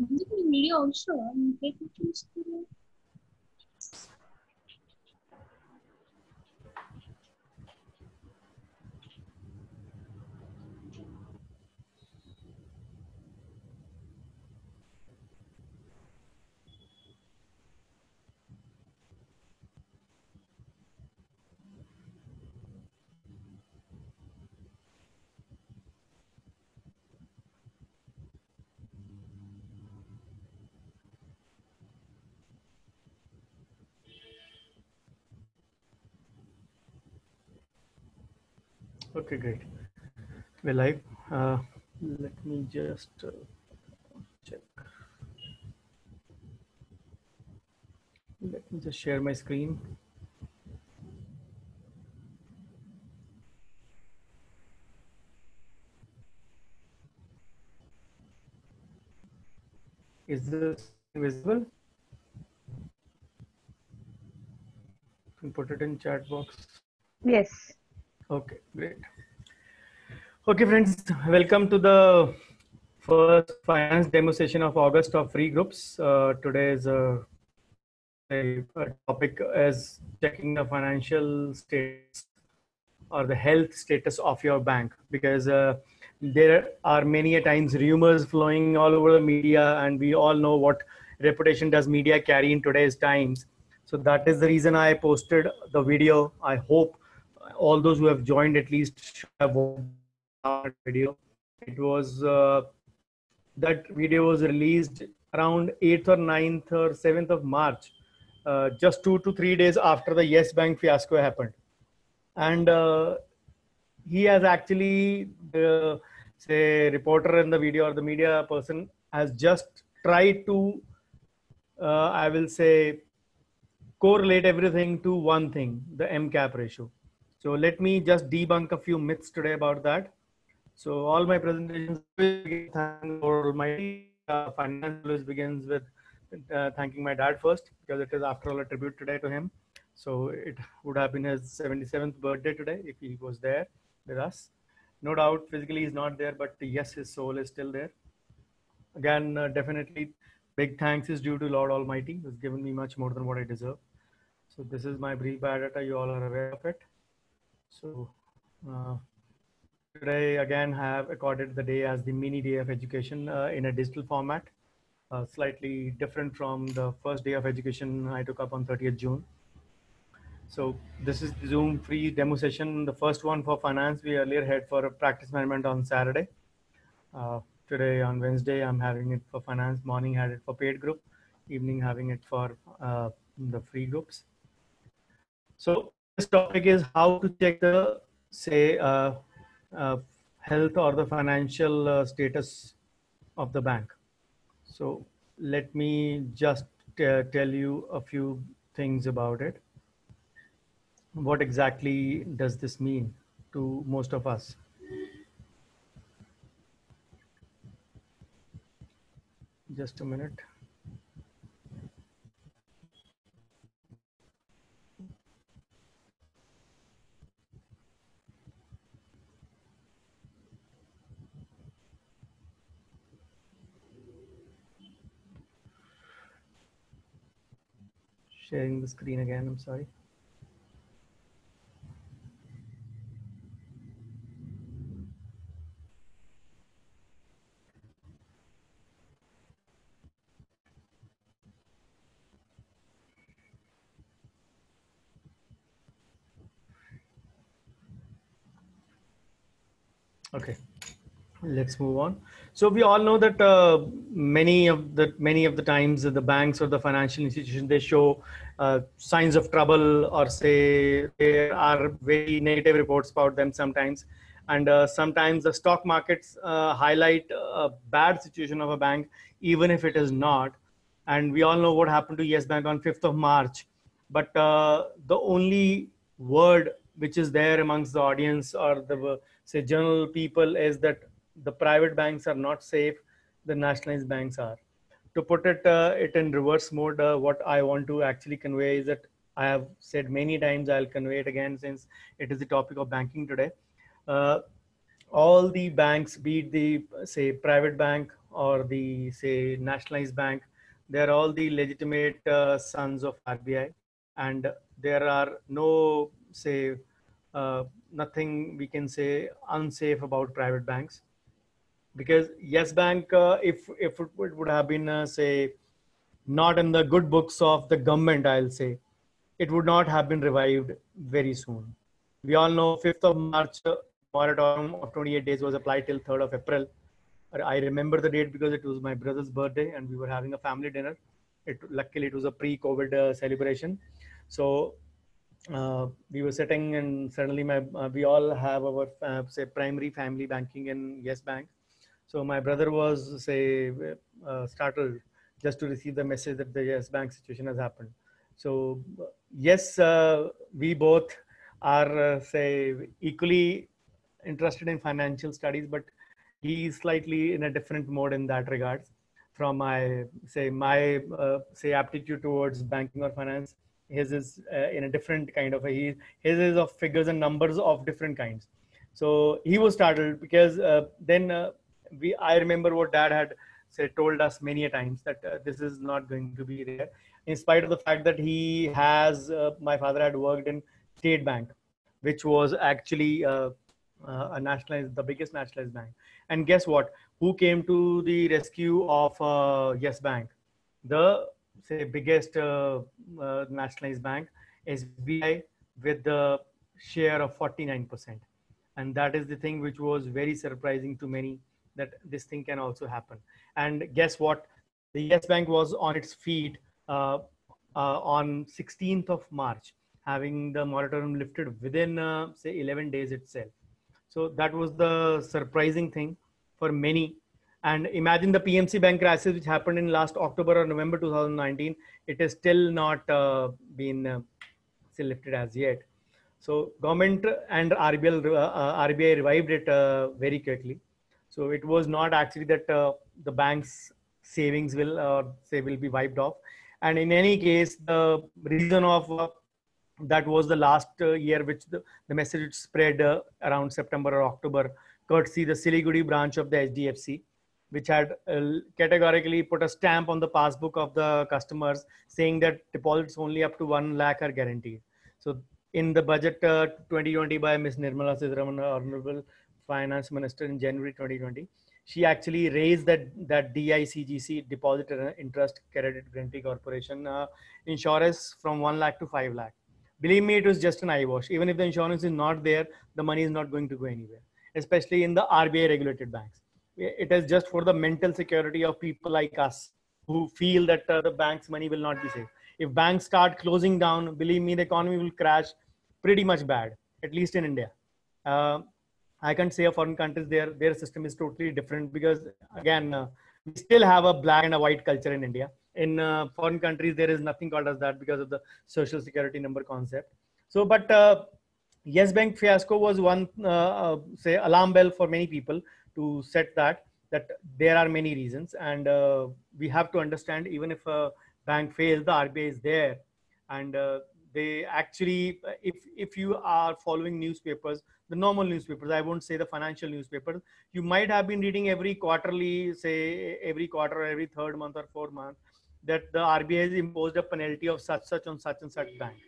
Media also. Take pictures. Okay, great. We're live. Let me just check. Let me just share my screen. Is the screen visible? You can put it in chat box. Yes. Okay, great. Okay, friends, welcome to the first finance demo session of August of free groups. Today's a topic is checking the financial status or the health status of your bank, because there are many a times rumors flowing all over the media, and we all know what reputation does media carry in today's times. So that is the reason I posted the video. I hope all those who have joined at least should have watched the video. It was that video was released around 8th or 9th or 7th of March, just 2 to 3 days after the Yes Bank fiasco happened. And he has actually, the say reporter in the video or the media person has just tried to, I will say, correlate everything to one thing, the MCAP ratio. So let me just debunk a few myths today about that. So all my presentations begin thanking the Lord Almighty. Finance always begins with thanking my dad first, because it is after all a tribute today to him. So it would have been his 77th birthday today if he was there with us. No doubt physically he's not there, but yes, his soul is still there. Again, definitely big thanks is due to Lord Almighty, who's given me much more than what I deserve. So this is my brief biodata. You all are aware of it. So uh, today again have accorded the day as the mini day of education in a digital format, slightly different from the first day of education I took up on 30th June. So this is the Zoom free demo session, the first one for finance. We earlier had for practice management on Saturday. Today on Wednesday, I'm having it for finance. Morning had it for paid group, evening having it for the free groups. So this topic is how to check the, say, health or the financial status of the bank. So let me just tell you a few things about it. What exactly does this mean to most of us? Just a minute. Sharing the screen again, I'm sorry. Okay, let's move on. So we all know that many of the times the banks or the financial institutions, they show signs of trouble, or say there are very negative reports about them sometimes, and sometimes the stock markets highlight a bad situation of a bank even if it is not. And we all know what happened to Yes Bank on 5th of March. But the only word which is there amongst the audience or the, say, general people is that the private banks are not safe, the nationalized banks are. To put it in reverse mode, what I want to actually convey is that I have said many times, I'll convey it again since it is the topic of banking today. Uh, all the banks, be it the, say, private bank or the say nationalized bank, they're all the legitimate sons of RBI, and there are no say nothing we can say unsafe about private banks, because Yes Bank, if it would have been say not in the good books of the government, I'll say it would not have been revived very soon. We all know 5th of March, moratorium of 28 days was applied till 3rd of April. I remember the date because it was my brother's birthday and we were having a family dinner. Luckily it was a pre-COVID celebration. So we were sitting and suddenly we all have our say primary family banking in Yes Bank. So my brother was say startled just to receive the message that the Yes Bank situation has happened. So yes, we both are say equally interested in financial studies, but he is slightly in a different mode in that regards from my aptitude towards banking or finance. His is in a different kind of his is of figures and numbers of different kinds. So he was startled because then we I remember what dad had said told us many a times that this is not going to be there, in spite of the fact that he has my father had worked in State Bank, which was actually a nationalized, the biggest nationalized bank. And guess what? Who came to the rescue of Yes Bank? The say biggest nationalized bank, SBI, with the share of 49%. And that is the thing which was very surprising to many, that this thing can also happen. And guess what? The Yes Bank was on its feet on 16th of March, having the moratorium lifted within say 11 days itself. So that was the surprising thing for many. And imagine the PMC bank crisis, which happened in last October or November 2019. It is still not been still lifted as yet. So government and RBI revived it very quickly. So it was not actually that the bank's savings will be wiped off. And in any case, the reason of that was the last year which the message spread around September or October, courtesy the Siliguri branch of the HDFC, which had categorically put a stamp on the passbook of the customers saying that deposits only up to 1 lakh are guaranteed. So in the budget 2020 by Ms. Nirmala Sitharaman, Honorable Finance Minister, in January 2020, she actually raised that DICGC, Deposit and Interest Credit Guarantee Corporation, insurance from 1 lakh to 5 lakh. Believe me, it was just an eyewash. Even if the insurance is not there, the money is not going to go anywhere, especially in the RBI regulated banks. It is just for the mental security of people like us who feel that the bank's money will not be safe. If banks start closing down, believe me, the economy will crash pretty much bad, at least in India. Uh, I can't say of foreign countries, their system is totally different because again, we still have a black and a white culture in India. In foreign countries, there is nothing called as that because of the social security number concept. So, but Yes Bank fiasco was one say alarm bell for many people to set that there are many reasons, and we have to understand even if a bank fails, the RBI is there, and they actually if you are following newspapers, the normal newspapers, I won't say the financial newspapers, you might have been reading every quarterly, say every quarter or every third month or 4 month, that the RBI has imposed a penalty of such on such and such bank.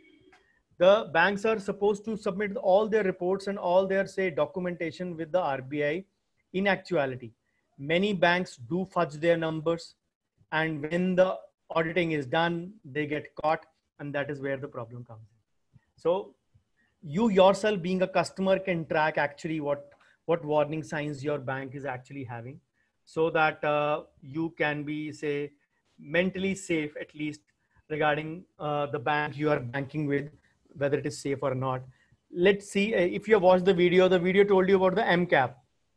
The banks are supposed to submit all their reports and all their say documentation with the RBI. In actuality, many banks do fudge their numbers, and when the auditing is done, they get caught, and that is where the problem comes in. So you yourself being a customer can track actually what warning signs your bank is actually having, so that you can be say mentally safe, at least regarding the bank you are banking with, whether it is safe or not. Let's see, if you have watched the video told you about the MCAP,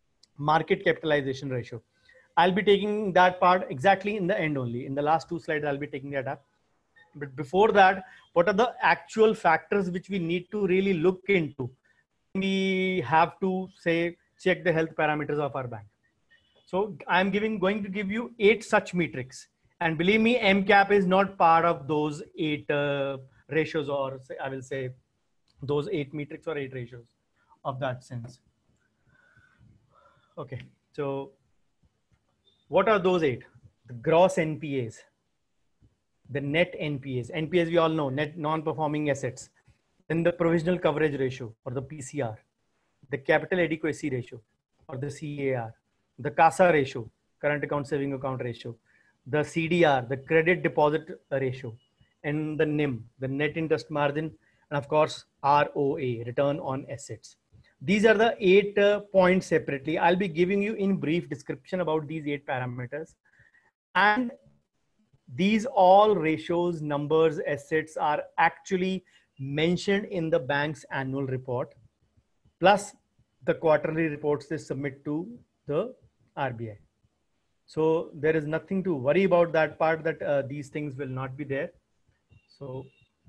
market capitalization ratio. I'll be taking that part exactly in the end only. In the last two slides, I'll be taking that up. But before that, what are the actual factors which we need to really look into when we have to say check the health parameters of our bank? So I'm going to give you 8 such metrics, and believe me, MCAP is not part of those 8 ratios, or say, I will say those 8 metrics or 8 ratios of that sense. Okay, so What are those 8? The gross NPAs, the net NPAs. NPAs we all know, net non-performing assets. Then the provisional coverage ratio or the PCR, the capital adequacy ratio or the CAR, the CASA ratio, current account saving account ratio, the CDR, the credit deposit ratio, and the NIM, the net interest margin, and of course ROA, return on assets. These are the 8 points separately. I'll be giving you in brief description about these 8 parameters. And these all ratios, numbers, assets are actually mentioned in the bank's annual report, plus the quarterly reports they submit to the RBI. So there is nothing to worry about that part, that these things will not be there. So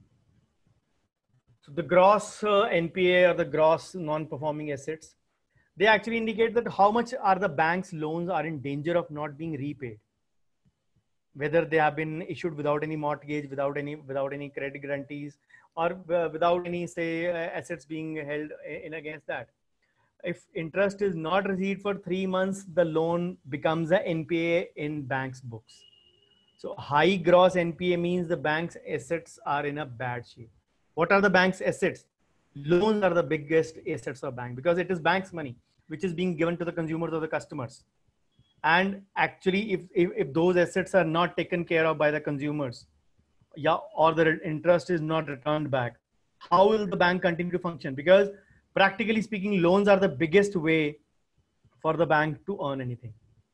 the gross NPA or the gross non-performing assets, they actually indicate that how much are the bank's loans are in danger of not being repaid. Whether they have been issued without any mortgage, without any credit guarantees, or without any assets being held in against that. If interest is not received for 3 months, the loan becomes a NPA in bank's books. So high gross NPA means the bank's assets are in a bad shape. What are the bank's assets? Loans are the biggest assets of bank because it is bank's money, which is being given to the consumers or the customers. And actually, if those assets are not taken care of by the consumers, yeah, or the interest is not returned back, how will the bank continue to function? Because practically speaking, loans are the biggest way for the bank to earn anything.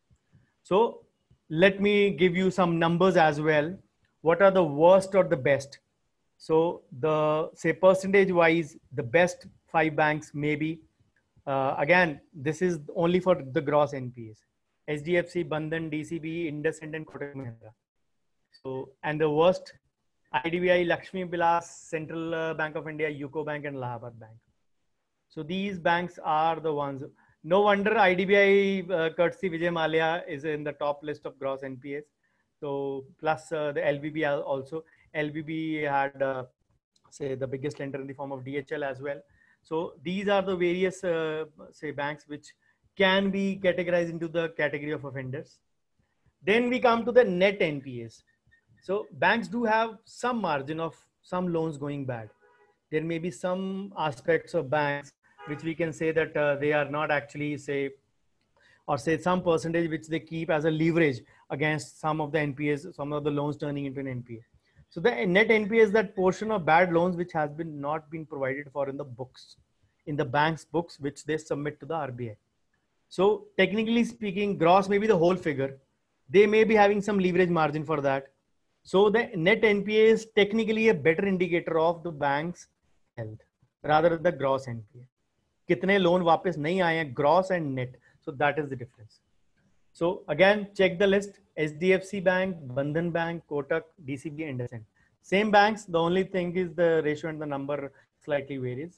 So let me give you some numbers as well. What are the worst or the best? So the say percentage wise, the best 5 banks maybe. Again, this is only for the gross NPAs. HDFC, Bandhan, DCB, IndusInd, and Kotak Mahindra. So, and the worst, IDBI, Lakshmi Vilas, Central Bank of India, UCO Bank, and Allahabad Bank. So these banks are the ones. No wonder IDBI, courtesy Vijay Mallya, is in the top list of gross NPAs. So plus the LVB also. LVB had say the biggest lender in the form of DHL as well. So these are the various say banks which can be categorized into the category of offenders. Then we come to the net NPAs. So banks do have some margin of some loans going bad. There may be some aspects of banks which we can say that they are not actually say some percentage which they keep as a leverage against some of the NPAs, some of the loans turning into an NPA. So the net NPA is that portion of bad loans which has been not been provided for in the books, in the bank's books, which they submit to the RBI. So technically speaking, gross may be the whole figure. They may be having some leverage margin for that. So the net NPA is technically a better indicator of the bank's health rather than the gross NPA. Kitne loan वापस नहीं आए हैं, gross and net. So that is the difference. So again, check the list: HDFC Bank, Bandhan Bank, Kotak, DCB, and IndusInd. Same banks. The only thing is the ratio and the number slightly varies.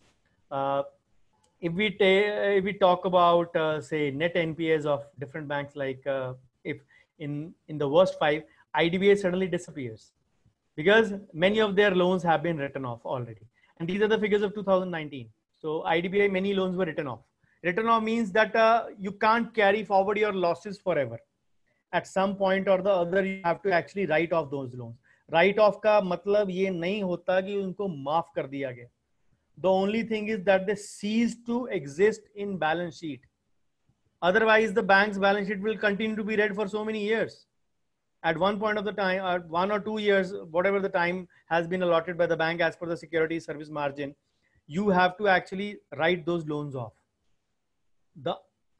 If we talk about say net NPAs of different banks, like if in the worst 5, IDBI suddenly disappears because many of their loans have been written off already, and these are the figures of 2019. So IDBI, many loans were written off. Written off means that you can't carry forward your losses forever. At some point or the other, you have to actually write off those loans. Write off का मतलब ये नहीं होता कि उनको माफ कर दिया गया. The only thing is that they cease to exist in balance sheet. Otherwise, the bank's balance sheet will continue to be read for so many years. At one point of the time, or 1 or 2 years, whatever the time has been allotted by the bank as per the security service margin, you have to actually write those loans off. The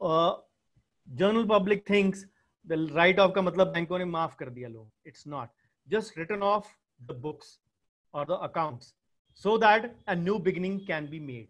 general public thinks the write-off का मतलब बैंकों ने माफ कर दिया loan. It's not. Just written off the books or the accounts so that a new beginning can be made.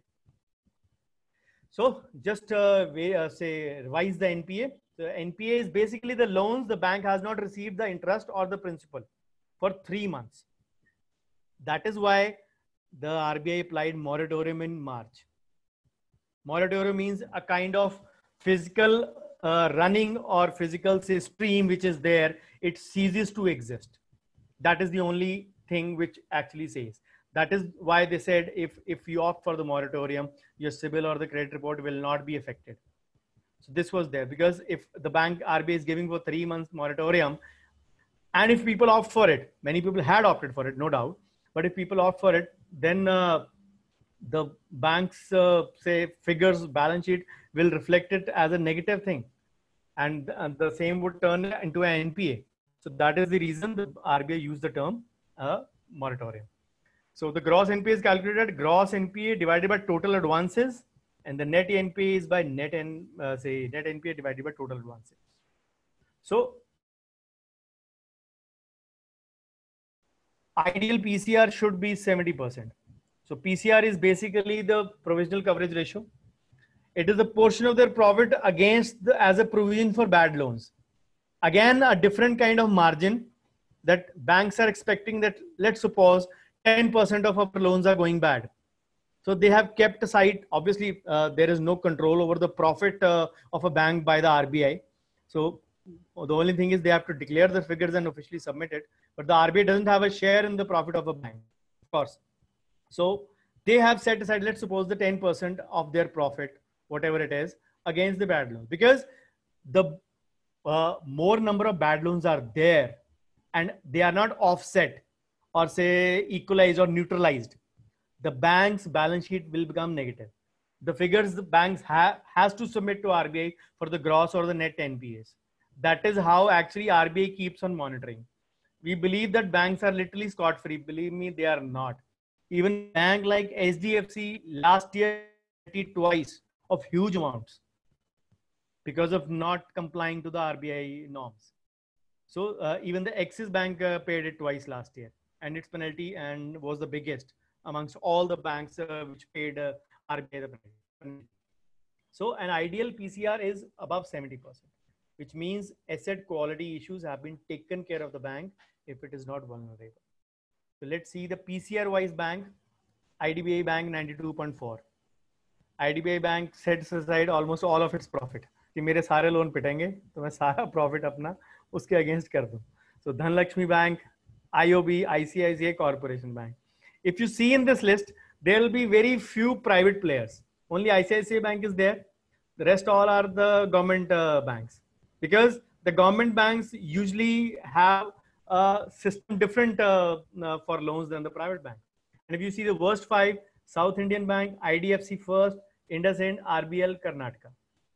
So just say revise the NPA. The NPA is basically the loans the bank has not received the interest or the principal for 3 months. That is why the RBI applied moratorium in March. Moratorium means a kind of physical running or physical say, stream which is there, it ceases to exist. That is the only thing which actually says. That is why they said if you opt for the moratorium, your CIBIL or the credit report will not be affected. So this was there because if the bank RBI is giving for 3 months moratorium, and if people opt for it, many people had opted for it, no doubt. But if people opt for it, then the bank's say figures balance sheet will reflect it as a negative thing, and the same would turn into an NPA. So that is the reason the RBI used the term moratorium. So the gross NPA is calculated gross NPA divided by total advances, and the net NPA is by net NPA divided by total advances. So ideal PCR should be 70%. So PCR is basically the provisional coverage ratio. It is a portion of their profit against as a provision for bad loans. Again, a different kind of margin that banks are expecting that, let's suppose 10% of our loans are going bad. So they have kept aside, obviously there is no control over the profit of a bank by the RBI. So the only thing is they have to declare the figures and officially submit it. But the RBI doesn't have a share in the profit of a bank, of course. So they have set aside, let's suppose the 10% of their profit, whatever it is, against the bad loans, because the more number of bad loans are there and they are not offset or say equalized or neutralized, the bank's balance sheet will become negative. The figures the banks has to submit to RBI for the gross or the net NPAs. That is how actually RBI keeps on monitoring. We believe that banks are literally scot-free. Believe me, they are not. Even bank like HDFC last year twice of huge amounts because of not complying to the RBI norms. So even the Axis Bank paid it twice last year, and its penalty and was the biggest amongst all the banks which paid RBI the penalty. So an ideal PCR is above 70%, which means asset quality issues have been taken care of the bank if it is not vulnerable. So let's see the PCR wise bank. IDBI Bank 92.4. IDBI Bank sets aside almost all of its profit. कि मेरे सारे loan पिटेंगे तो मैं सारा profit अपना उसके against कर दूं. So Dhanlaxmi Bank, IOB, ICICI Corporation Bank. If you see in this list, there will be very few private players. Only ICICI Bank is there. The rest all are the government banks, because the government banks usually have a system different for loans than the private bank. And if you see the worst five, South Indian Bank, IDFC First, IndusInd, RBL, Karnataka.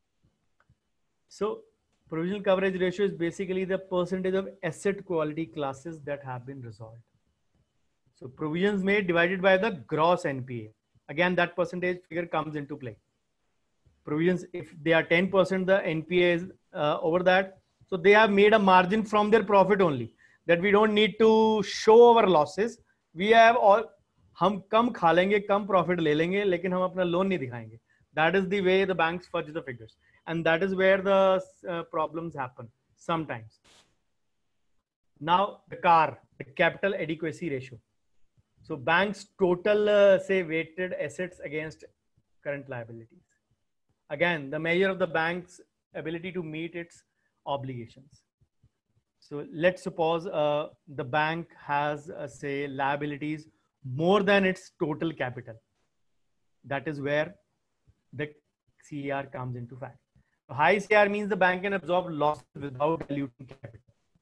So provisional coverage ratio is basically the percentage of asset quality classes that have been resolved. So provisions made divided by the gross NPA. Again, that percentage figure comes into play. Provisions, if they are 10%, the NPA is over that. So they have made a margin from their profit only, that we don't need to show our losses. We have all, हम कम खा लेंगे, कम profit ले लेंगे, लेकिन हम अपना loan नहीं दिखाएंगे. That is the way the banks fudge the figures. And that is where the problems happen sometimes. Now the CAR, the capital adequacy ratio. So banks total say weighted assets against current liabilities. Again, the measure of the bank's ability to meet its obligations. So let's suppose the bank has say liabilities more than its total capital. That is where the CAR comes into fact. So high CAR means the bank can absorb losses without diluting capital.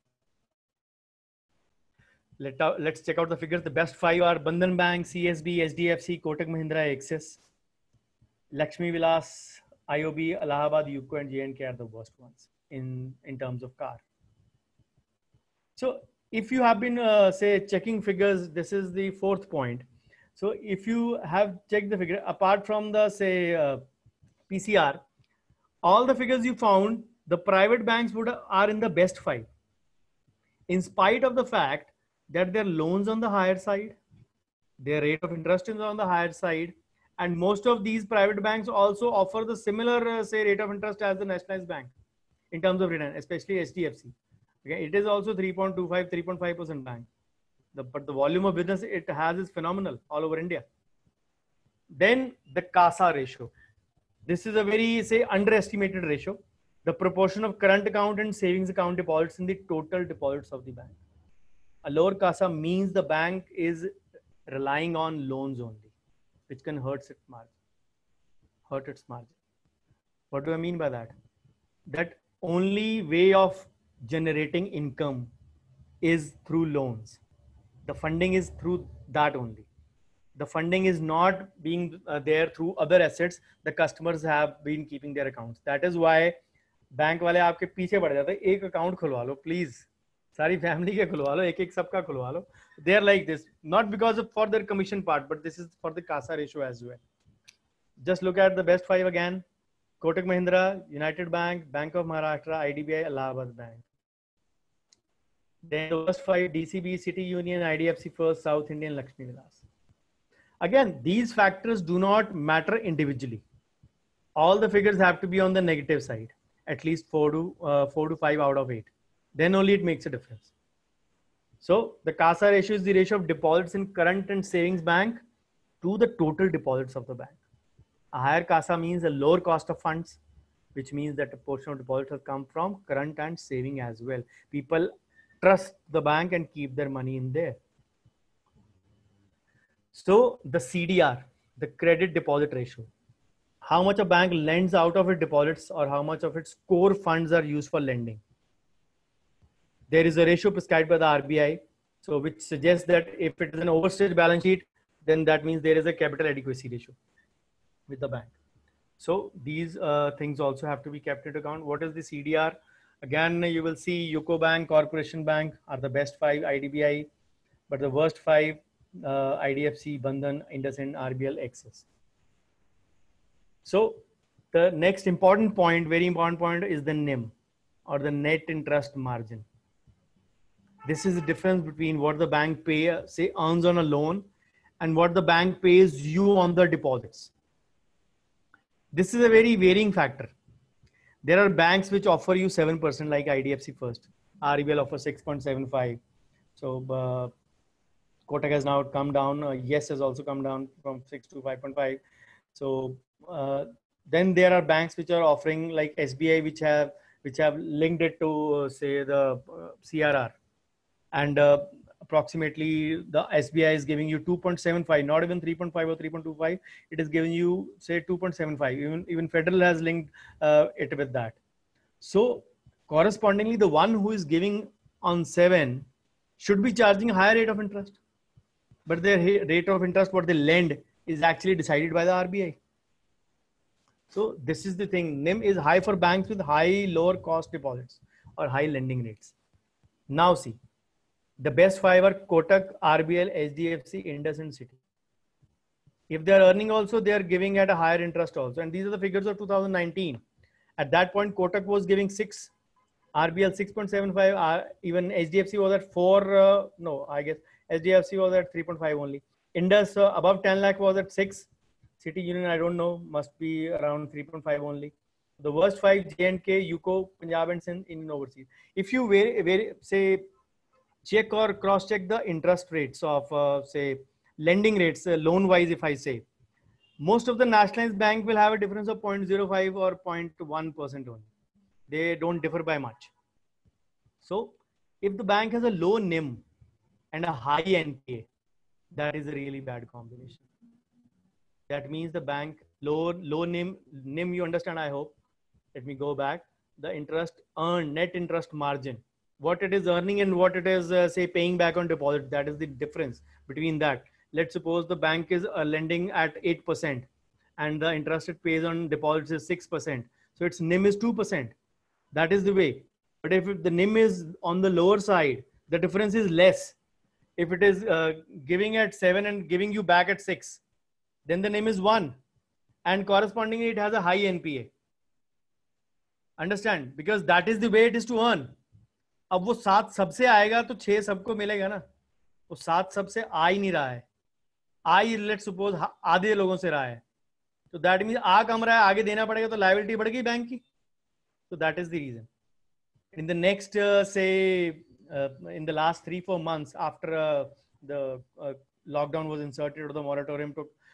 Let's check out the figures. The best five are Bandhan Bank, CSB, HDFC, Kotak Mahindra, Axis, Lakshmi Vilas, IOB, Allahabad, UCO, and J&K are the worst ones in terms of CAR. So if you have been say checking figures, this is the fourth point. So if you have checked the figure, apart from the say PCR, all the figures you found, the private banks are in the best five, in spite of the fact that their loans on the higher side, their rate of interest is on the higher side, and most of these private banks also offer the similar say rate of interest as the nationalized bank in terms of return, especially HDFC. Okay, it is also 3.25, 3.5% bank. But the volume of business it has is phenomenal all over India. Then the CASA ratio. This is a very say underestimated ratio. The proportion of current account and savings account deposits in the total deposits of the bank. A lower CASA means the bank is relying on loans only, which can hurt its margin. What do I mean by that? that only way of generating income is through loans. The funding is through that only. The funding is not being there through other assets. The customers have been keeping their accounts. That is why bank वाले आपके पीछे पड़ जाते हैं, एक account खुलवा लो please, सारी family के खुलवा लो, एक एक सबका खुलवा लो. They are like this, not because of for their commission part, but this is for the CASA ratio as well. Just look at the best five again: Kotak Mahindra, United Bank, Bank of Maharashtra, IDBI, Allahabad Bank. Then the worst five: DCB, City Union, IDFC First, South Indian, Lakshmi Vilas. Again, these factors do not matter individually. All the figures have to be on the negative side, at least 4 to 5 out of 8. Then only it makes a difference. So the CASA ratio is the ratio of deposits in current and savings bank to the total deposits of the bank. A higher CASA means a lower cost of funds, which means that a portion of deposits has come from current and saving as well. People trust the bank and keep their money in there. So the CDR, the credit deposit ratio, how much a bank lends out of its deposits or how much of its core funds are used for lending. There is a ratio prescribed by the RBI, so which suggests that if it is an overstretched balance sheet, then that means there is a capital adequacy ratio with the bank. So these things also have to be kept into account. What is the CDR? Again, you will see UCO Bank, Corporation Bank are the best five, IDBI, but the worst five, IDFC, Bandhan, IndusInd, RBL, Axis. So the next important point, very important point, is the NIM, or the net interest margin. This is the difference between what the bank earns on a loan and what the bank pays you on the deposits. This is a very varying factor. There are banks which offer you 7% like IDFC First. RBL offers 6.75. So Kotak has now come down. Yes has also come down from 6 to 5.5. So then there are banks which are offering like SBI, which have linked it to say the CRR, and approximately the SBI is giving you 2.75, not even 3.5 or 3.25. It is giving you say 2.75. Even Federal has linked it with that. So correspondingly, the one who is giving on 7 should be charging a higher rate of interest. But their rate of interest, what they lend, is actually decided by the RBI. So this is the thing. NIM is high for banks with high lower cost deposits or high lending rates. Now see, the best five are Kotak, RBL, HDFC, Indus and City. If they are earning also, they are giving at a higher interest also. And these are the figures of 2019. At that point, Kotak was giving 6, RBL 6.75, even HDFC was at 4. No, I guess HDFC was at 3.5 only. Indus above 10 lakh was at 6. City Union, I don't know, must be around 3.5 only. The worst five, J&K, UCO, Punjab and Sindh in overseas. If you say check or cross check the interest rates of say lending rates, loan wise, if I say, most of the nationalized bank will have a difference of 0.05 or 0.1% only. They don't differ by much. So if the bank has a low NIM and a high NPA, that is a really bad combination. That means the bank low NIM, you understand, I hope. Let me go back. The interest earned, net interest margin, what it is earning and what it is say paying back on deposit. That is the difference between that. Let's suppose the bank is lending at 8% and the interest it pays on deposits is 6%. So its NIM is 2%. That is the way. But if the NIM is on the lower side, the difference is less. If it is giving at 7 and giving you back at 6, then the NIM is 1 and correspondingly it has a high NPA. Understand? Because that is the way it is to earn. अब वो 7 सबसे आएगा तो 6 सबको मिलेगा ना. वो 7 सबसे आ ही नहीं रहा है. लेट्स सपोज आधे लोगों से रहा है. तो दैट मींस आ कम रहा है, आगे देना पड़ेगा तो लायबिलिटी बढ़ गई बैंक की. So that is the reason. In the next in the last 3-4 months after the lockdown was inserted or the moratorium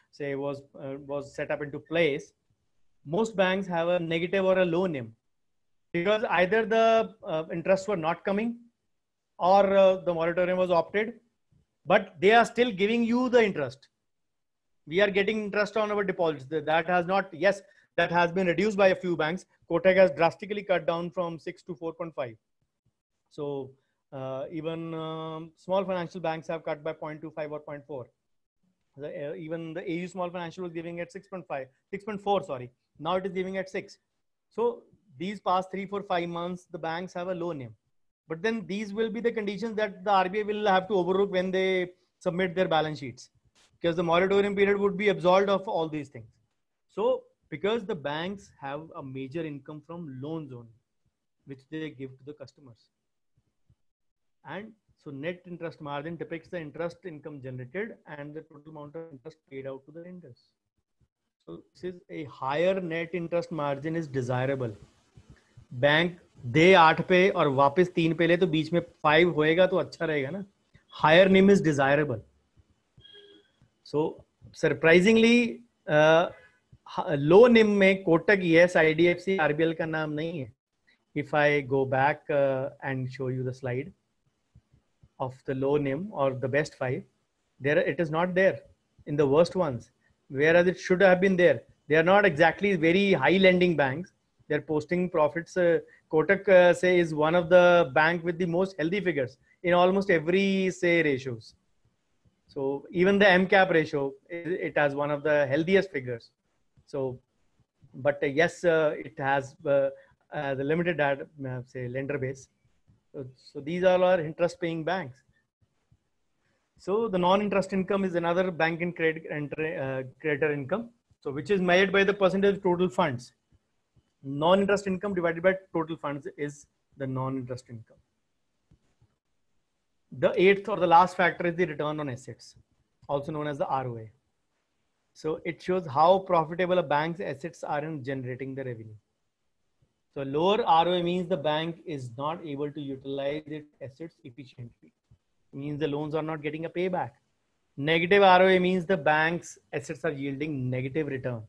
was set up into place, most banks have a negative or a low NIM because either the interests were not coming or the moratorium was opted, but they are still giving you the interest. We are getting interest on our deposits. That has not, yes, that has been reduced by a few banks. Kotak has drastically cut down from 6 to 4.5. So even small financial banks have cut by 0.25 or 0.4. Even the AU Small Financial was giving at 6.5, 6.4, sorry. Now it is giving at 6. So these past 3, 4, 5 months, the banks have a low NIM. But then these will be the conditions that the RBI will have to overlook when they submit their balance sheets, because the moratorium period would be absolved of all these things. So because the banks have a major income from loans only, which they give to the customers. And so net interest margin depicts the interest income generated and the total amount of interest paid out to the lenders. So this is a higher net interest margin is desirable. Bank दे 8 पे और वापस 3 पे ले तो बीच में 5 होएगा तो अच्छा रहेगा ना. Higher NIM is desirable. So surprisingly low NIM में कोटक, yes, IDFC, RBL का नाम नहीं है. If I go back and show you the slide of the low NIM or the best 5, there it is not there in the worst ones, whereas it should have been there. They are not exactly very high lending banks. They're posting profits. Kotak say is one of the bank with the most healthy figures in almost every say ratios. So even the MCAP ratio, it has one of the healthiest figures. So, but yes, it has the limited say lender base. So these all are interest paying banks. So the non-interest income is another bank and creditor income. So which is measured by the percentage of total funds. Non-interest income divided by total funds is the non-interest income. The eighth or the last factor is the return on assets, also known as the ROA. So it shows how profitable a bank's assets are in generating the revenue. So lower ROA means the bank is not able to utilize its assets efficiently. It means the loans are not getting a payback. Negative ROA means the bank's assets are yielding negative return.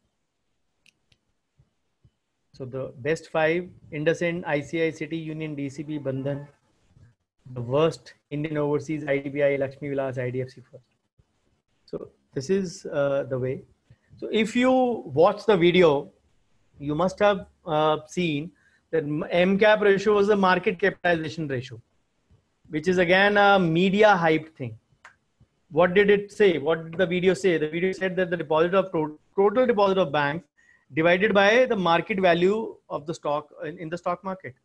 So the best 5: IndusInd, ICICI, City Union, DCB, Bandhan. The worst: Indian Overseas, IDBI, Lakshmi Vilas, IDFC First. So this is the way. So if you watch the video, you must have seen that MCAP ratio was the market capitalization ratio, which is again a media hype thing. What did it say? What did the video say? The video said that the deposit of total deposit of banks divided by the market value of the stock in the stock market.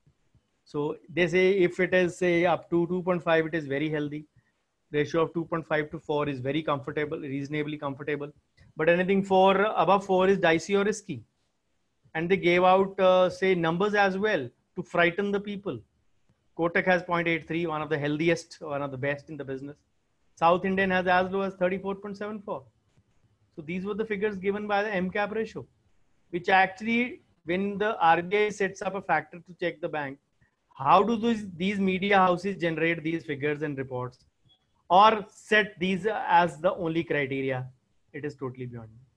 So they say if it is say up to 2.5, it is very healthy. Ratio of 2.5 to 4 is very comfortable, reasonably comfortable. But anything above 4 is dicey or risky. And they gave out say numbers as well to frighten the people. Kotak has 0.83, one of the healthiest, one of the best in the business. South Indian has as low as 34.74. So these were the figures given by the MCAP ratio, which actually, when the RBI sets up a factor to check the bank, how do these media houses generate these figures and reports or set these as the only criteria? It is totally beyond me.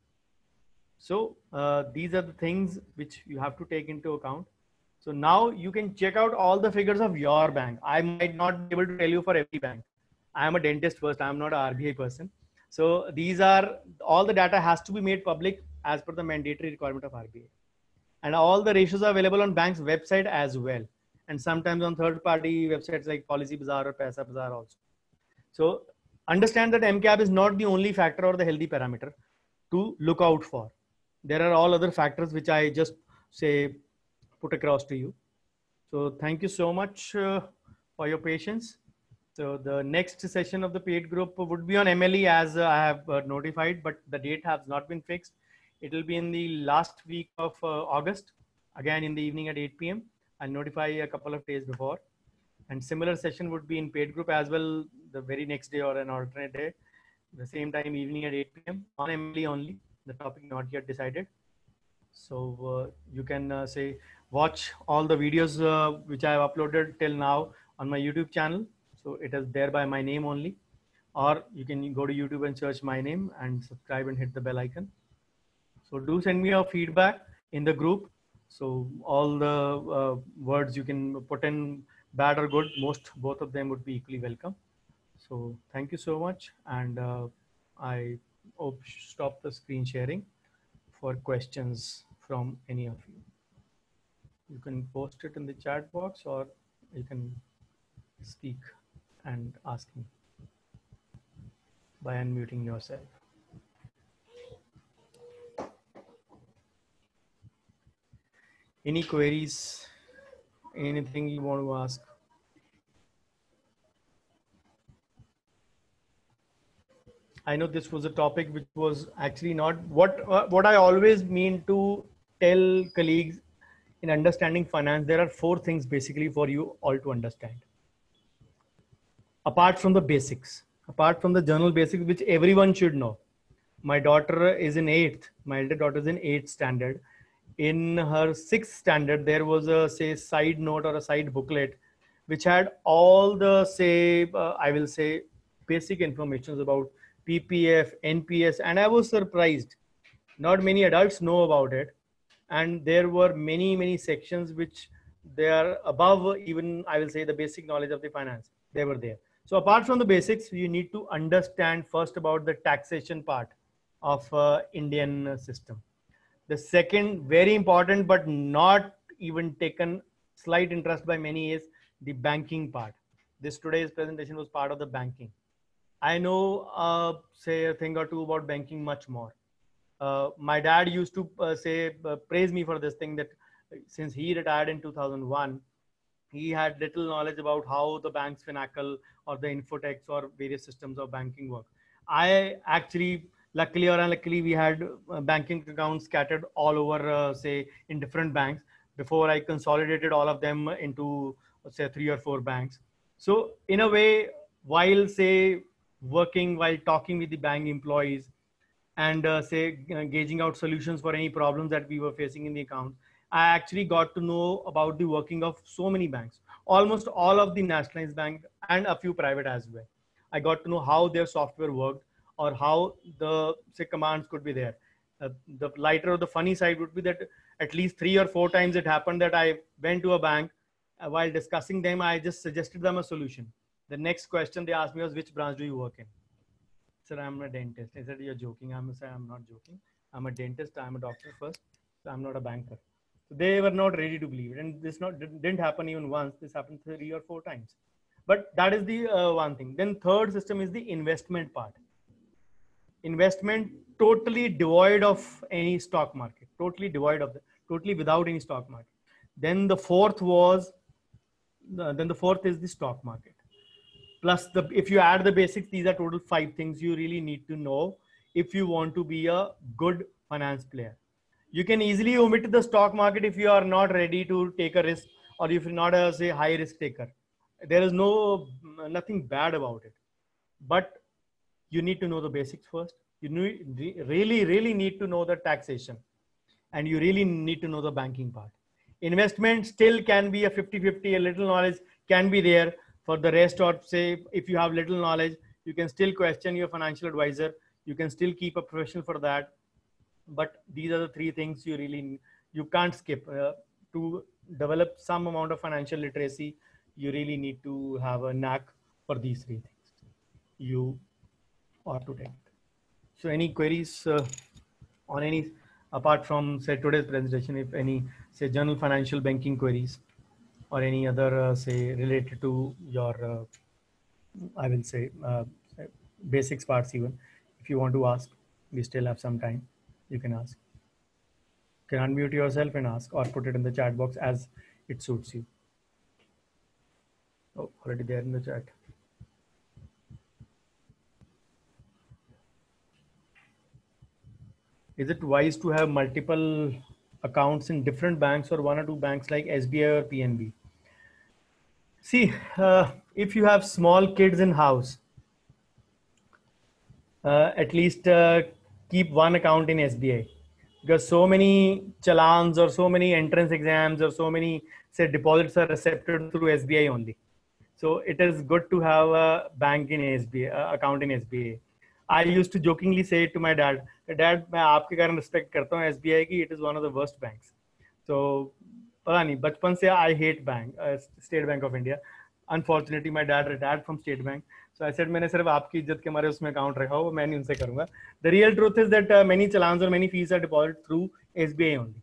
So these are the things which you have to take into account. So now you can check out all the figures of your bank. I might not be able to tell you for every bank. I am a dentist first. I am not an RBI person. So these are all the data has to be made public as per the mandatory requirement of RBI. And all the ratios are available on bank's website as well. And sometimes on third-party websites like Policy Bazaar or Paisa Bazaar also. So understand that MCAP is not the only factor or the healthy parameter to look out for. There are all other factors which I just say put across to you. So thank you so much for your patience. So the next session of the paid group would be on MLE as I have notified, but the date has not been fixed. It will be in the last week of August, again in the evening at 8 p.m. I'll notify a couple of days before. And similar session would be in paid group as well the very next day or an alternate day, the same time evening at 8 p.m. on MLE only. The topic not yet decided. So you can say watch all the videos which I have uploaded till now on my YouTube channel. So it is there by my name only, or you can go to YouTube and search my name and subscribe and hit the bell icon. So do send me your feedback in the group. So all the words you can put in, bad or good, both of them would be equally welcome. So thank you so much. And I hope stop the screen sharing for questions. from any of you. You can post it in the chat box or you can speak and ask me by unmuting yourself. Any queries? Anything you want to ask? I know this was a topic which was actually not what I always mean to tell colleagues in understanding finance. There are 4 things basically for you all to understand. Apart from the basics, apart from the general basics, which everyone should know. My daughter is in 8th. My elder daughter is in 8th standard. In her 6th standard, there was a side note or a side booklet, which had all the I will say basic information about PPF, NPS, and I was surprised. Not many adults know about it, and there were many sections which they are above even I will say the basic knowledge of the finance. They were there. So apart from the basics, you need to understand first about the taxation part of Indian system. The second, very important but not even taken slight interest by many, is the banking part. This today's presentation was part of the banking. I know say a thing or two about banking much more. My dad used to praise me for this thing, that since he retired in 2001, he had little knowledge about how the bank's Finacle or the Infotex or various systems of banking work. I actually, luckily or unluckily, we had banking accounts scattered all over, say, in different banks before I consolidated all of them into, say, 3 or 4 banks. So in a way, while working, while talking with the bank employees and gauging out solutions for any problems that we were facing in the account, I actually got to know about the working of so many banks, almost all of the nationalized bank and a few private as well. I got to know how their software worked or how the commands could be there. The lighter or the funny side would be that at least 3 or 4 times it happened that I went to a bank, while discussing them, I just suggested them a solution. The next question they asked me was, which branch do you work in? Sir, I'm a dentist. I said, you're joking. I'm not joking. I'm a dentist. I'm a doctor first. So I'm not a banker. So they were not ready to believe it. And this didn't happen even once. This happened 3 or 4 times. But that is the one thing. Then third system is the investment part. Investment totally devoid of any stock market. Totally without any stock market. Then the fourth is the stock market. Plus, if you add the basics, these are total 5 things you really need to know if you want to be a good finance player. You can easily omit the stock market if you are not ready to take a risk, or if you're not a high risk taker. There is nothing bad about it, but you need to know the basics first. You really need to know the taxation, and you really need to know the banking part. Investment still can be a 50-50, a little knowledge can be there. For the rest, or say, if you have little knowledge, you can still question your financial advisor. You can still keep a professional for that. But these are the 3 things you can't skip. To develop some amount of financial literacy, you really need to have a knack for these 3 things. You ought to take it. So any queries on any, apart from today's presentation, if any general financial banking queries, or any other related to your I will say basics parts, even if you want to ask, we still have some time. You can ask. You can unmute yourself and ask, or put it in the chat box as it suits you. Oh, already there in the chat. Is it wise to have multiple accounts in different banks, or 1 or 2 banks like SBI or PNB? See, if you have small kids in house, at least keep 1 account in SBI, because so many challans or so many entrance exams or so many deposits are accepted through SBI only. So it is good to have a bank in SBI, account in SBI. I used to jokingly say to my dad, "Dad, मैं आपके कारण respect करता हूँ SBI की. It is one of the worst banks." So पता नहीं, बचपन से I hate bank, State Bank of India. Unfortunately, my dad retired from State Bank. So I said, मैंने सिर्फ आपकी इज्जत के मारे उसमें अकाउंट रखा हो, मैं नहीं उनसे करूँगा. The real truth is that many challans or many fees are deposited through SBI only.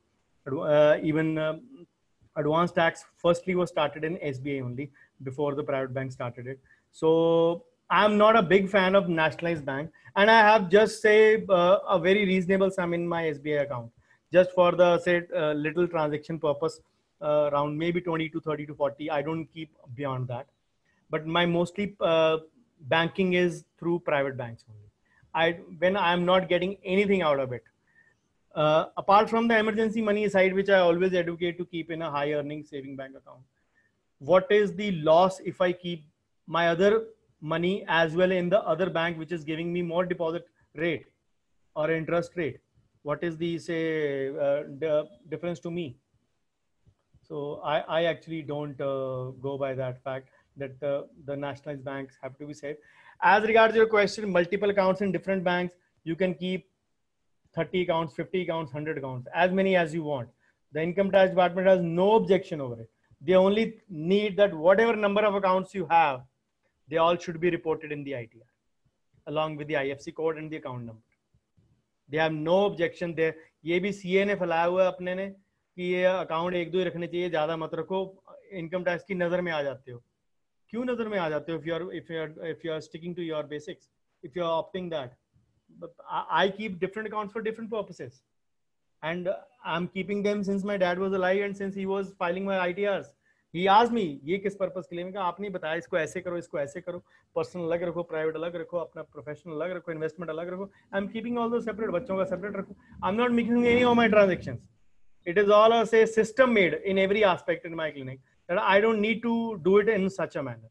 Even advanced tax firstly was started in SBI only before the private bank started it. So I'm not a big fan of nationalized bank, and I have just say a very reasonable sum in my SBI account just for the say little transaction purpose, around maybe 20 to 30 to 40. I don't keep beyond that, but my mostly banking is through private banks only. When I'm not getting anything out of it, apart from the emergency money side, which I always advocate to keep in a high earning saving bank account, what is the loss if I keep my other money as well in the other bank, which is giving me more deposit rate or interest rate? What is the say the difference to me? So I actually don't go by that fact that the nationalized banks have to be safe. As regards your question, multiple accounts in different banks, you can keep 30 accounts, 50 accounts, 100 accounts, as many as you want. The income tax department has no objection over it. They only need that whatever number of accounts you have, they all should be reported in the ITR along with the IFC code and the account number. They have no objection there. ये भी CA ने फैलाया हुआ है अपने ने कि ये अकाउंट एक दो ही रखने चाहिए, ज्यादा मत रखो, इनकम टैक्स की नजर में आ जाते हो. क्यों नजर में आ जाते हो if you are sticking to your basics, if you are opting that? But I keep different accounts for different purposes, and I'm keeping them since my dad was alive and since he was filing my ITRs. He asked me ये किस purpose के लिए. मैं कहा आपने बताया इसको ऐसे करो, इसको ऐसे करो, पर्सनल अलग रखो, प्राइवेट अलग रखो, अपना प्रोफेशनल अलग रखो, इन्वेस्टमेंट अलग रखो. I am keeping all two separate, बच्चों का सेपरेट रखो. I am not mixing any of my transactions. It is all a say system made in every aspect in my clinic that I don't need to do it in such a manner.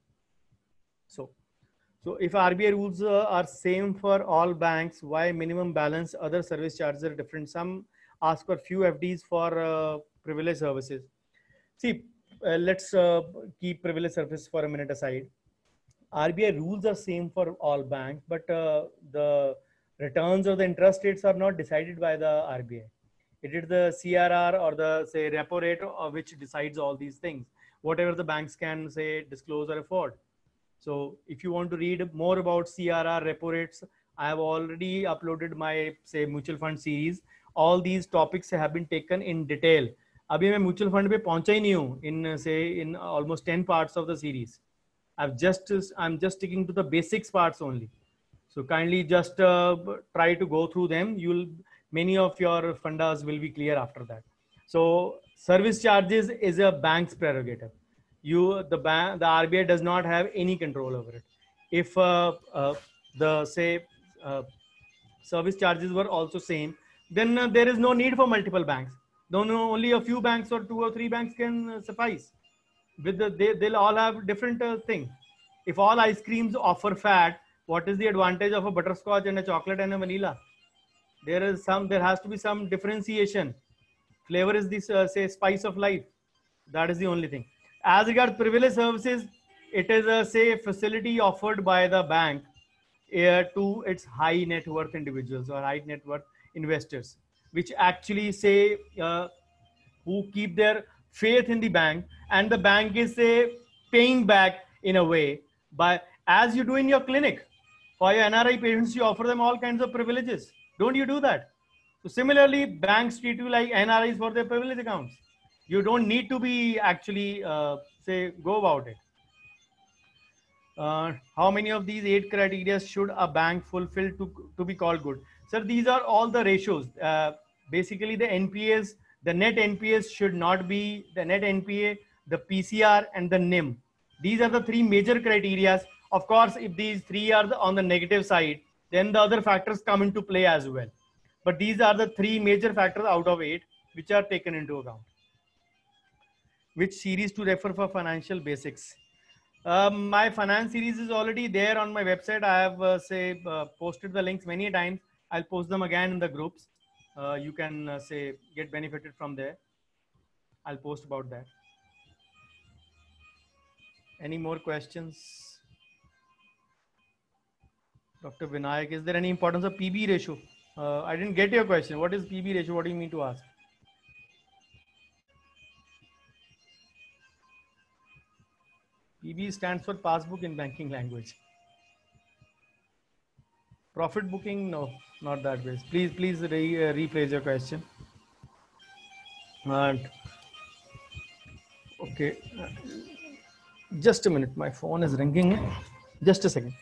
So if RBI rules are same for all banks, why minimum balance, other service charges are different? Some ask for few FDs for privilege services. See, let's keep privilege service for a minute aside. RBI rules are same for all banks, but the returns or the interest rates are not decided by the RBI. It is the CRR or the say repo rate which decides all these things, whatever the banks can say disclose or afford. So if you want to read more about CRR repo rates, I have already uploaded my say mutual fund series. All these topics have been taken in detail. अभी मैं mutual fund पे पहुंचा ही नहीं हूँ in say in almost 10 parts of the series. I'm just sticking to the basics parts only. So kindly just try to go through them. Many of your fundas will be clear after that. So service charges is a bank's prerogative. The RBI does not have any control over it. If the say service charges were also same, then there is no need for multiple banks. Only a few banks or 2 or 3 banks can suffice. They'll all have different thing. If all ice creams offer fat, what is the advantage of a butterscotch and a chocolate and a vanilla? There has to be some differentiation. Flavor is this say spice of life. That is the only thing. As regards privilege services, it is a say facility offered by the bank to its high net worth individuals or high net worth investors, which actually say who keep their faith in the bank, and the bank is say paying back in a way by as you do in your clinic. For your NRI patients, you offer them all kinds of privileges. Don't you do that? So similarly, banks treat you like NRIs for their privilege accounts. You don't need to be actually say go about it. How many of these 8 criteria should a bank fulfill to be called good? Sir, these are all the ratios. Basically, the NPAs, the net NPAs should not be the net NPA, the PCR, and the NIM. These are the 3 major criteria. Of course, if these 3 are on the negative side, then the other factors come into play as well. But these are the 3 major factors out of 8 which are taken into account. Which series to refer for financial basics? My finance series is already there on my website. I have posted the links many times. I'll post them again in the groups. You can say get benefited from there. I'll post about that. Any more questions? Dr. Vinayak, is there any importance of PB ratio? I didn't get your question. What is PB ratio? What do you mean to ask? PB stands for passbook in banking language. Profit booking? No, not that way. Please rephrase your question. And okay, just a minute, my phone is ringing. Just a second.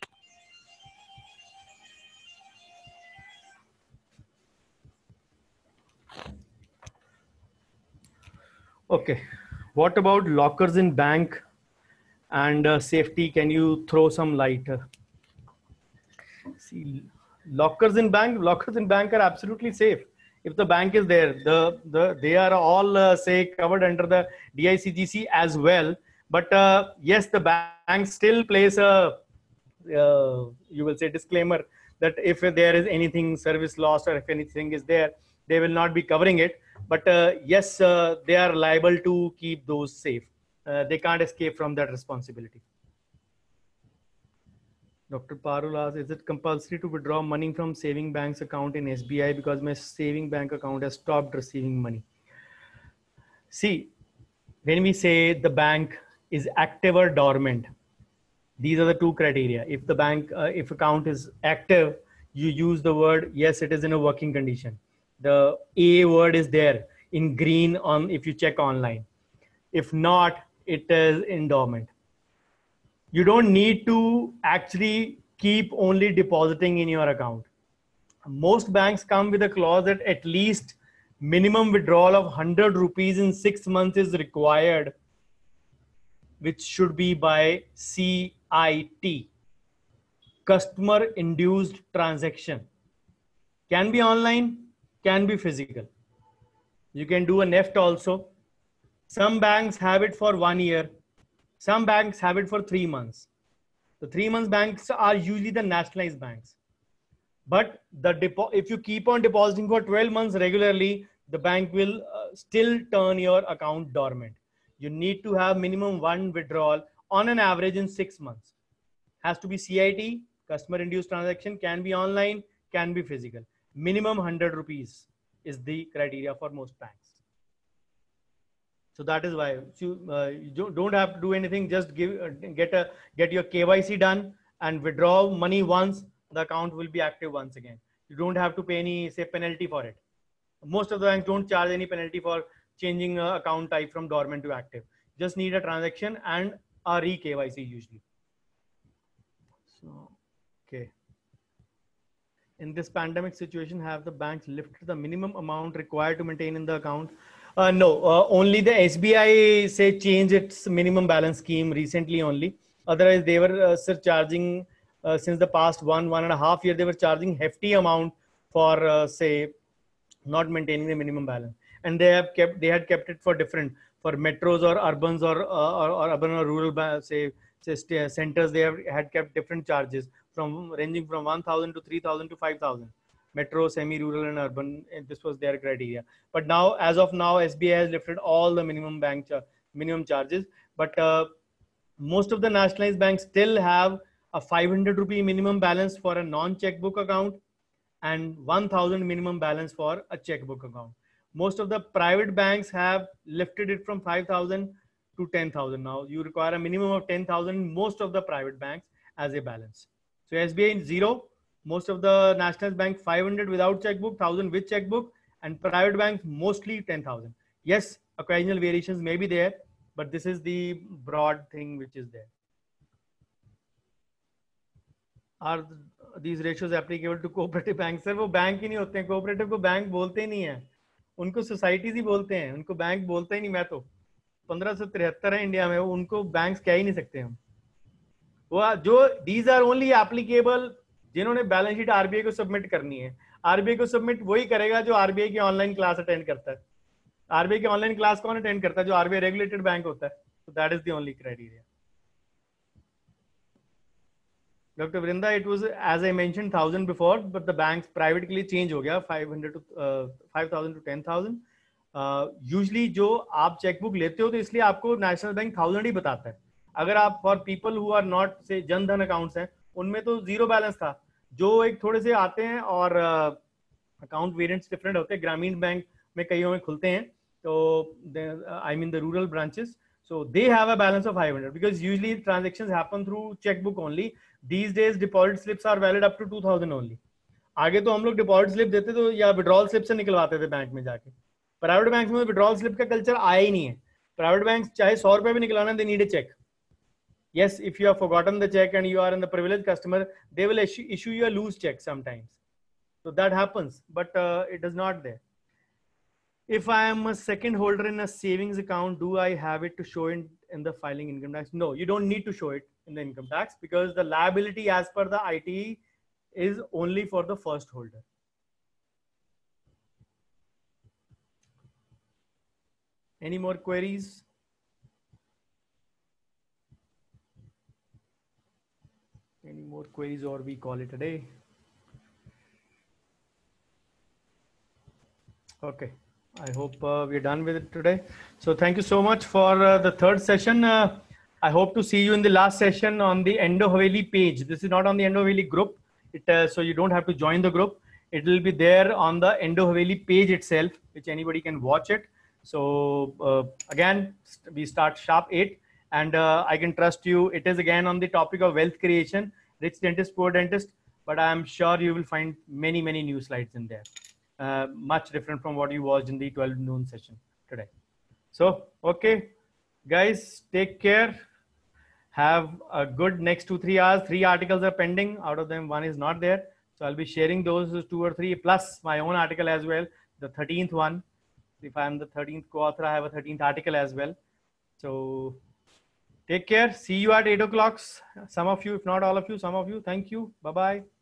Okay, what about lockers in bank and safety? Can you throw some light? See, lockers in bank are absolutely safe. If the bank is there, they are all say covered under the DICGC as well. But yes, the bank still plays a you will say disclaimer that if there is anything service lost or if anything is there, they will not be covering it. But yes, they are liable to keep those safe. They can't escape from that responsibility. Dr. Parul asks, is it compulsory to withdraw money from saving bank's account in SBI because my saving bank account has stopped receiving money? See, when we say the bank is active or dormant, these are the two criteria. If the bank, if account is active, you use the word, yes, it is in a working condition. The A word is there in green on if you check online. If not, it is in dormant. You don't need to actually keep only depositing in your account. Most banks come with a clause that at least minimum withdrawal of 100 rupees in 6 months is required, which should be by CIT, customer induced transaction. Can be online, can be physical. You can do a NEFT also. Some banks have it for 1 year. Some banks have it for 3 months. The 3 months banks are usually the nationalized banks. But if you keep on depositing for 12 months regularly, the bank will still turn your account dormant. You need to have minimum 1 withdrawal on an average in 6 months. Has to be CIT, customer induced transaction, can be online, can be physical. Minimum 100 rupees is the criteria for most banks. So that is why you don't have to do anything. Just get your KYC done and withdraw money once. The account will be active once again. You don't have to pay any penalty for it. Most of the banks don't charge any penalty for changing account type from dormant to active. Just need a transaction and a re-KYC usually. So, okay. In this pandemic situation, have the banks lifted the minimum amount required to maintain in the account? No, only the SBI say change its minimum balance scheme recently only. Otherwise, they were charging since the past 1.5 year, they were charging hefty amount for say not maintaining the minimum balance, and they had kept it for different for metros or urbans or urban or rural say centers. They had kept different charges from ranging from 1,000 to 3,000 to 5,000. Metro, semi-rural, and urban. And this was their criteria. But now, as of now, SBI has lifted all the minimum minimum charges. But most of the nationalized banks still have a 500 rupee minimum balance for a non-checkbook account and 1,000 minimum balance for a checkbook account. Most of the private banks have lifted it from 5,000 to 10,000 now. You require a minimum of 10,000 most of the private banks as a balance. So SBI is 0. Most of the national bank 500 without checkbook, 1,000 with checkbook, and private banks mostly 10,000. Yes, occasional variations may be there, but this is the broad thing which is there. Are these ratios applicable to cooperative banks? Sir, वो bank ही नहीं होते हैं. Cooperative को bank बोलते ही नहीं है. उनको societies ही बोलते हैं. उनको बैंक बोलता ही नहीं. मैं तो 1573 है इंडिया में, उनको बैंक्स कह ही नहीं सकते हम. वो जो these are only applicable जिन्होंने बैलेंस शीट आरबीआई को सबमिट करनी है. आरबीआई को सबमिट वही करेगा जो आरबीआई की ऑनलाइन क्लास अटेंड करता है. आरबीआई की ऑनलाइन क्लास कौन अटेंड करता है? जो आरबीआई रेगुलेटेड बैंक होता है. So that is the only criteria. Dr. Vrinda, it was as I mentioned 1,000 before, but the banks privately change हो गया 500 to 5,000 to 10,000. Usually जो आप चेकबुक लेते हो तो इसलिए आपको नेशनल बैंक 1,000 ही बताता है. अगर आप for people who are not से जनधन अकाउंट्स हैं, उनमें तो 0 बैलेंस था. जो एक थोड़े से आते हैं और अकाउंट वेरिएंट्स डिफरेंट होते हैं. ग्रामीण बैंक में कईयों में खुलते हैं, तो I mean the rural branches. So they have a balance of 500 because usually transactions happen through checkbook only. These days deposit slips are valid up to 2,000 only. आगे तो हम लोग deposit slip देते तो या withdrawal slip से निकलवाते थे bank में जाके. प्राइवेट बैंक में विड्रॉल स्लिप का कल्चर आया ही नहीं है. प्राइवेट बैंक चाहे 100 रुपए भी निकलाना, they need a cheque. Yes, if you have forgotten the check and you are in the privileged customer, they will issue you a loose check sometimes. So that happens, but it is not there. If I am a second holder in a savings account, do I have it to show in the filing income tax? No, you don't need to show it in the income tax because the liability as per the ITE is only for the first holder. Any more queries? Any more queries, or we call it a day? Okay. I hope we're done with it today. So thank you so much for the third session. I hope to see you in the last session on the Endo Haveli page. This is not on the Endo Haveli group. So you don't have to join the group. It will be there on the Endo Haveli page itself, which anybody can watch it. So again, we start sharp 8, and I can trust you. It is again on the topic of wealth creation, rich dentist, poor dentist, but I am sure you will find many, many new slides in there. Much different from what you watched in the 12 noon session today. So, okay, guys, take care. Have a good next 2-3 hours. 3 articles are pending. Out of them, 1 is not there. So I'll be sharing those 2 or 3 plus my own article as well. The 13th one. If I'm the 13th co-author, I have a 13th article as well. So take care. See you at 8 o'clock. Some of you, if not all of you, some of you. Thank you. Bye-bye.